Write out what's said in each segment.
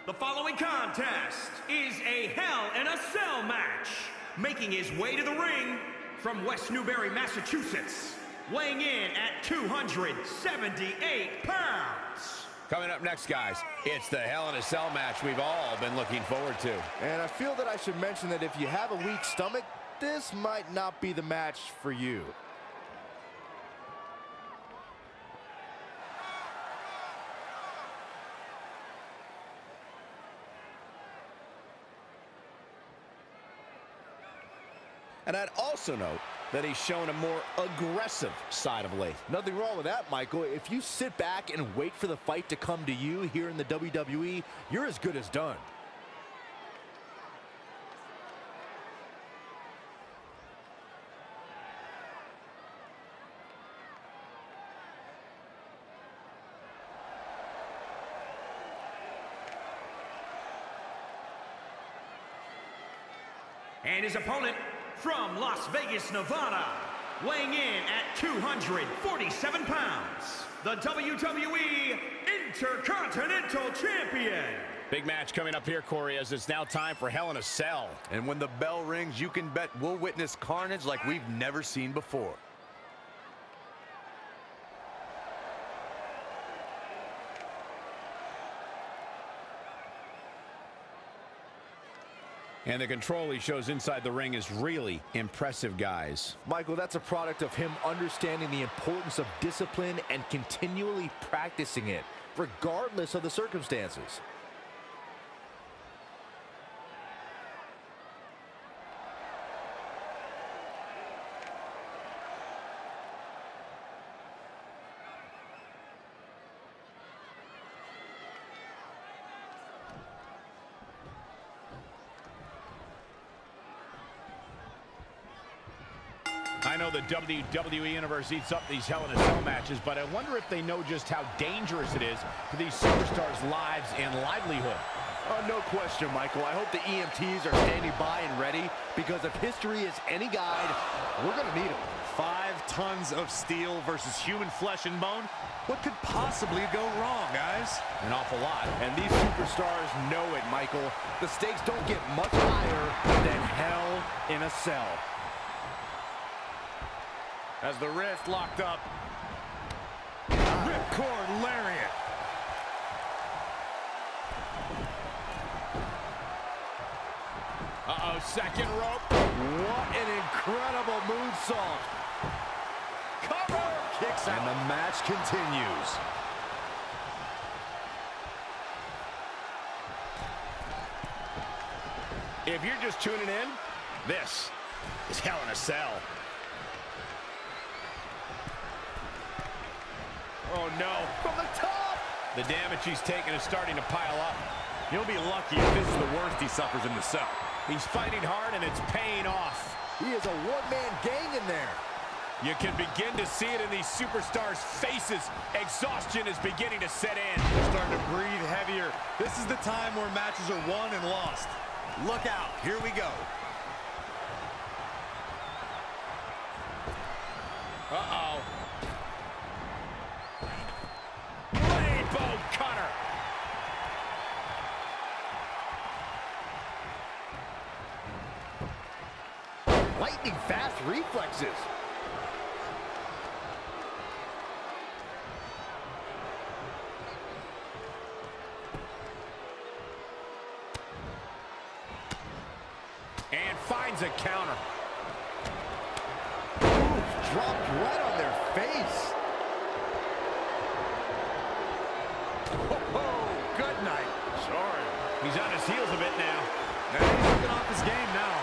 The following contest is a Hell in a Cell match. Making his way to the ring from West Newbury, Massachusetts, weighing in at 278 pounds. Coming up next, guys, it's the Hell in a Cell match we've all been looking forward to. And I feel that I should mention that if you have a weak stomach, this might not be the match for you. And I'd also note that he's shown a more aggressive side of late. Nothing wrong with that, Michael. If you sit back and wait for the fight to come to you here in the WWE, you're as good as done. And his opponent from Las Vegas, Nevada, weighing in at 247 pounds, the WWE Intercontinental Champion. Big match coming up here, Corey, as it's now time for Hell in a Cell. And when the bell rings, you can bet we'll witness carnage like we've never seen before. And the control he shows inside the ring is really impressive, guys. Michael, that's a product of him understanding the importance of discipline and continually practicing it, regardless of the circumstances. I know the WWE Universe eats up these Hell in a Cell matches, but I wonder if they know just how dangerous it is for these superstars' lives and livelihood. No question, Michael. I hope the EMTs are standing by and ready, because if history is any guide, we're going to need them. 5 tons of steel versus human flesh and bone. What could possibly go wrong, guys? An awful lot. And these superstars know it, Michael. The stakes don't get much higher than Hell in a Cell. As the wrist locked up. Ripcord lariat. Uh-oh, second rope. What an incredible moonsault. Cover! Kicks out. And the match continues. If you're just tuning in, this is Hell in a Cell. Oh, no. From the top! The damage he's taken is starting to pile up. He'll be lucky if this is the worst he suffers in the cell. He's fighting hard, and it's paying off. He is a one-man gang in there. You can begin to see it in these superstars' faces. Exhaustion is beginning to set in. They're starting to breathe heavier. This is the time where matches are won and lost. Look out. Here we go. Uh-oh. Rainbow cutter. Lightning fast reflexes. And finds a counter. Ooh, dropped right on their face. Oh, good night. Sorry. He's on his heels a bit now. And he's looking off his game now.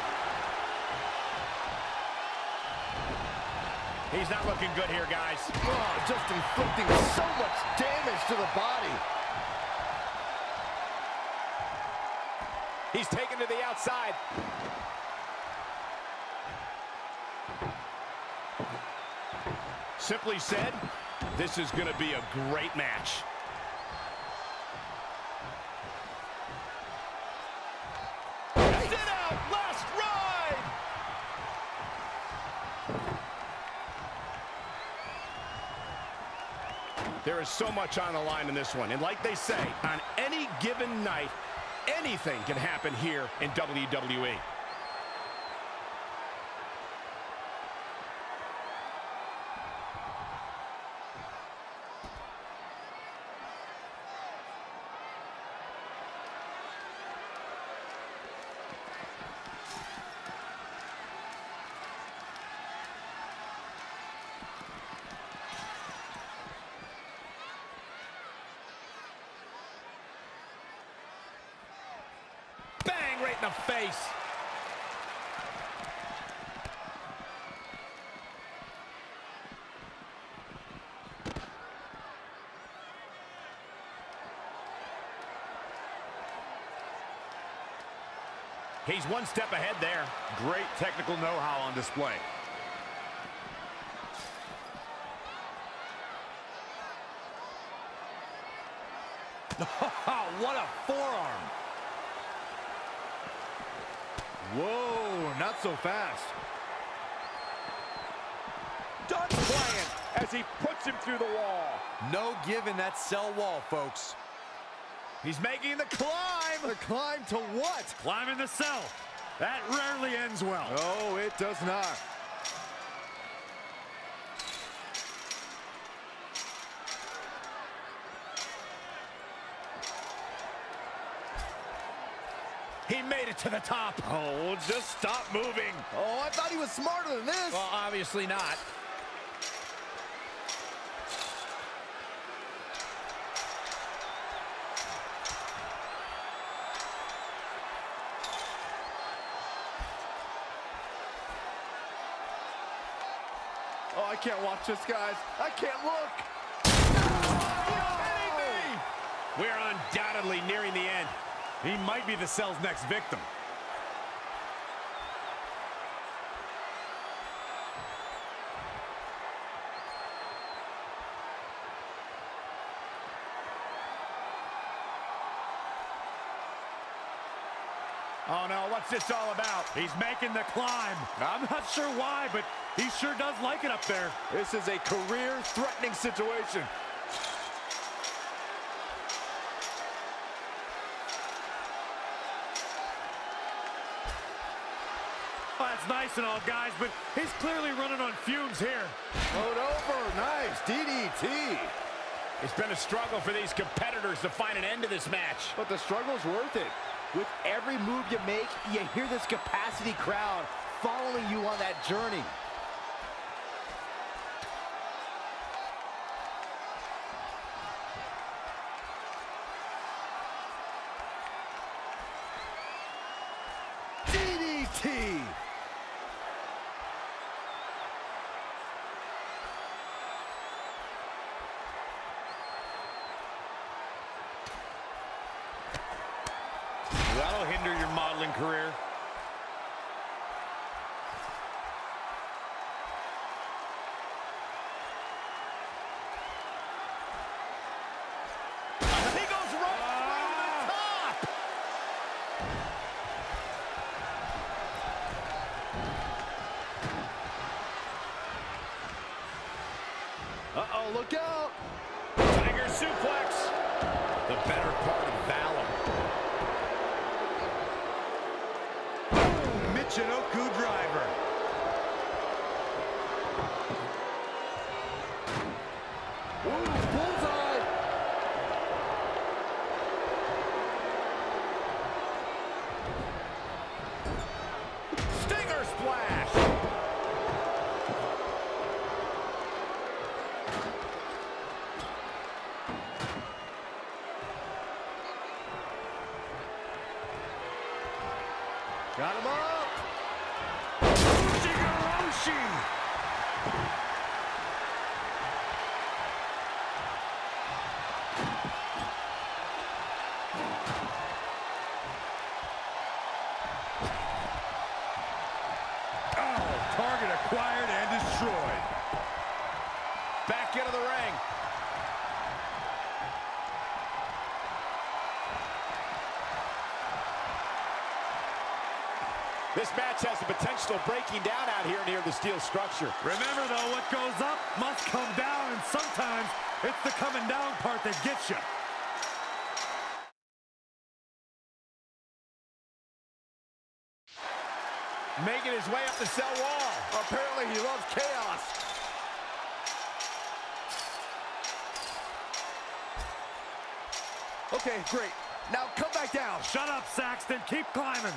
He's not looking good here, guys. Oh, just inflicting so much damage to the body. He's taken to the outside. Simply said, this is going to be a great match. Sit out, last ride! There is so much on the line in this one. And like they say, on any given night, anything can happen here in WWE. Bang, right in the face. He's one step ahead there. Great technical know-how on display. What a forearm. Whoa, not so fast. Done playing as he puts him through the wall. No giving that cell wall, folks. He's making the climb. The climb to what? Climbing the cell. That rarely ends well. Oh, it does not. He made it to the top. Oh, just stop moving. Oh, I thought he was smarter than this. Well, obviously not. Oh, I can't watch this, guys. I can't look. We're undoubtedly nearing the end. He might be the cell's next victim. Oh no, what's this all about? He's making the climb. I'm not sure why, but he sure does like it up there. This is a career-threatening situation. Oh, that's nice and all, guys, but he's clearly running on fumes here. Float over, nice, DDT. It's been a struggle for these competitors to find an end to this match. But the struggle's worth it. With every move you make, you hear this capacity crowd following you on that journey. DDT. That'll hinder your modeling career. He goes right through the top. Uh-oh, look out. Tiger suplex. The better part of valor. Michinoku driver. Ooh, bullseye. Stinger splash. Got him up. Oh, target acquired and destroyed. Back into the ring. This match has the potential of breaking down out here near the steel structure. Remember, though, what goes up must come down, and sometimes It's the coming down part that gets you. Making his way up the cell wall. Apparently he loves chaos. Okay, great. Now come back down. Shut up, Saxton. Keep climbing.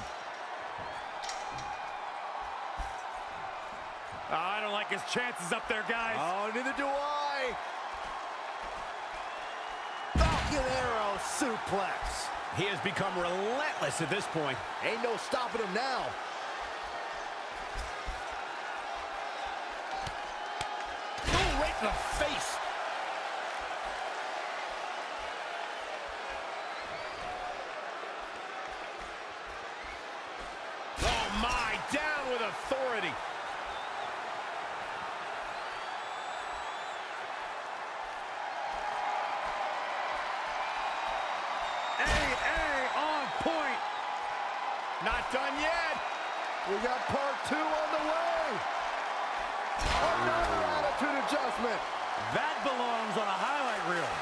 Oh, I don't like his chances up there, guys. Oh, neither do I. Falcon Arrow suplex. He has become relentless at this point. Ain't no stopping him now. Oh, right in the face. Oh, my. Down with authority. Not done yet. We got part 2 on the way. Another attitude adjustment. That belongs on a highlight reel.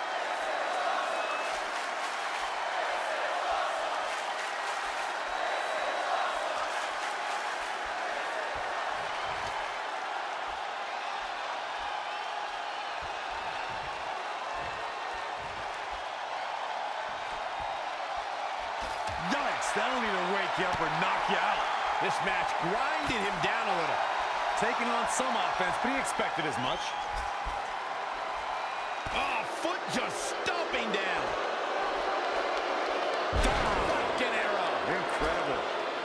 Yikes, that'll either wake you up or knock you out. This match grinded him down a little. Taking on some offense, but he expected as much. Oh, foot just stomping down. Falcon Arrow. Incredible.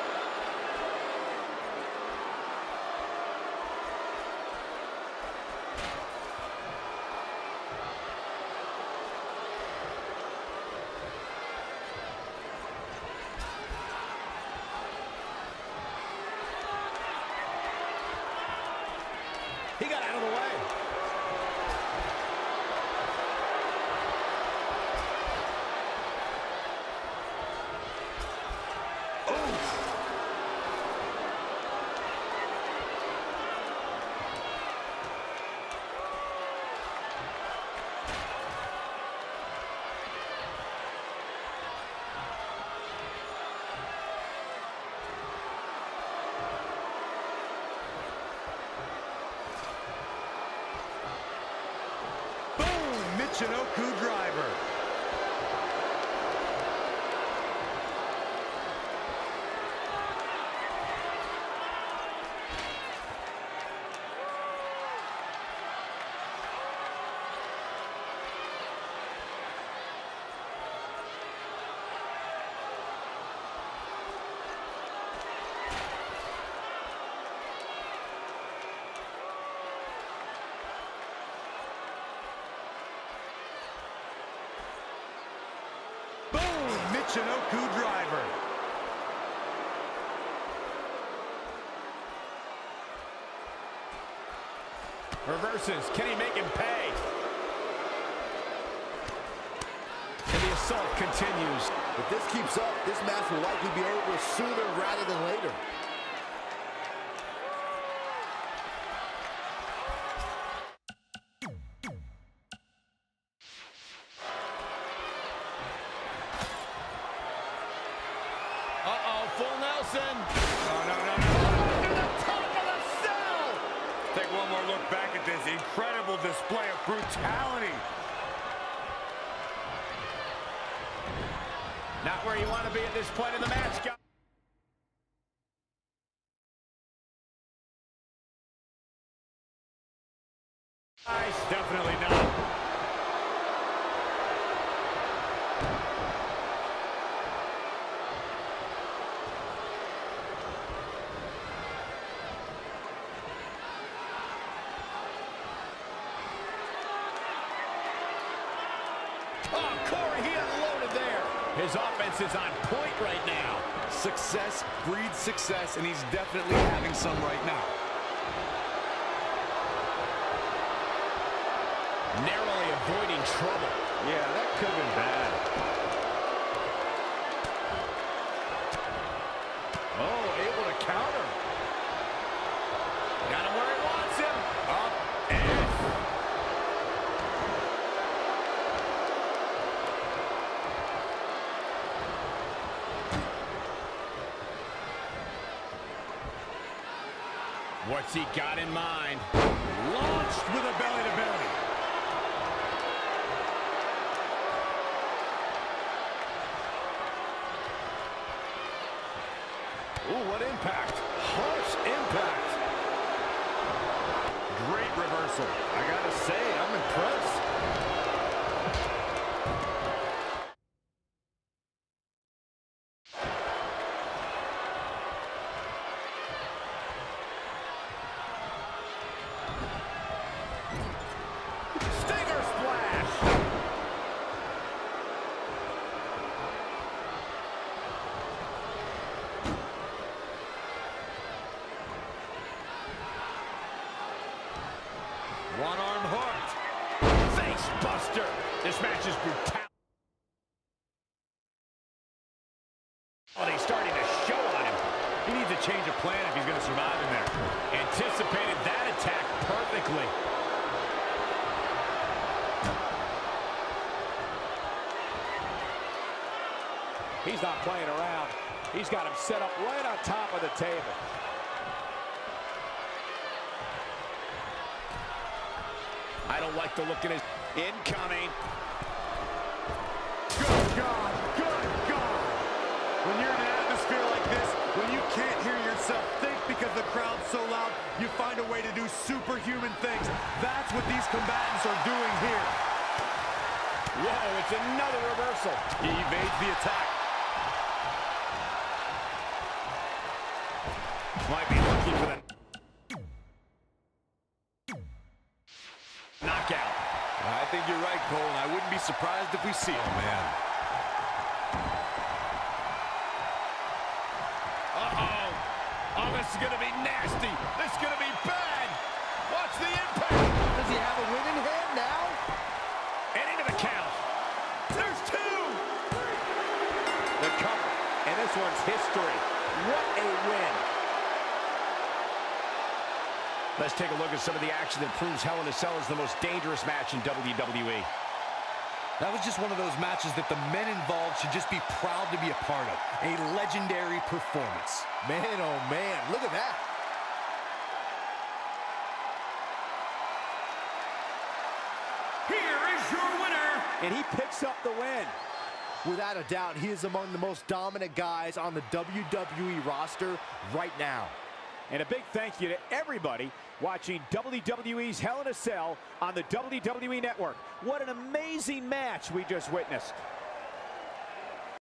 He got out of the way. Michinoku driver. Michinoku driver. Reverses. Can he make him pay? And the assault continues. If this keeps up, this match will likely be over sooner rather than later. Uh-oh, full Nelson. To the top of the cell. Take one more look back at this incredible display of brutality. Not where you want to be at this point in the match, guys. Definitely not. Oh, Corey, he unloaded there. His offense is on point right now. Success breeds success, and he's definitely having some right now. Narrowly avoiding trouble. Yeah, that could have been bad. Oh, able to counter. Got him where he wants him. Up and What's he got in mind? Launched with a belly-to-belly. Ooh, what impact. Harsh impact. Great reversal. I gotta say, I'm impressed. Stinger splash. One arm hooked. Face buster. This match is brutal. Oh, he's starting to show on him. He needs a change of plan if he's going to survive in there. Anticipated that attack perfectly. He's not playing around. He's got him set up right on top of the table. I don't like the look in his incoming. Good God. Good God. When you're in an atmosphere like this, when you can't hear yourself think because the crowd's so loud, you find a way to do superhuman things. That's what these combatants are doing here. Whoa, it's another reversal. He evades the attack. Might be looking for the knockout. I think you're right, Cole, and I wouldn't be surprised if we see it. Oh, man. Uh-oh. Oh, this is going to be nasty. This is going to be bad. Watch the impact. Does he have a win in hand now? And into the count. There's two. The cover, and this one's history. What a win. Let's take a look at some of the action that proves Hell in a Cell is the most dangerous match in WWE. That was just one of those matches that the men involved should just be proud to be a part of. A legendary performance. Man, oh man, look at that. Here is your winner. And he picks up the win. Without a doubt, he is among the most dominant guys on the WWE roster right now. And a big thank you to everybody watching WWE's Hell in a Cell on the WWE Network. What an amazing match we just witnessed.